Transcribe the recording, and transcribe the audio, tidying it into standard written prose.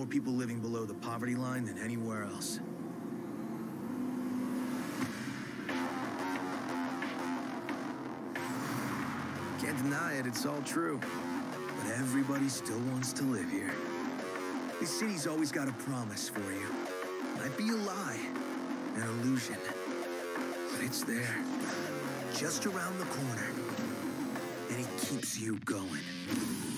people living below the poverty line than anywhere else. Can't deny it, it's all true. But everybody still wants to live here. This city's always got a promise for you. Might be a lie, an illusion. But it's there, just around the corner. And it keeps you going.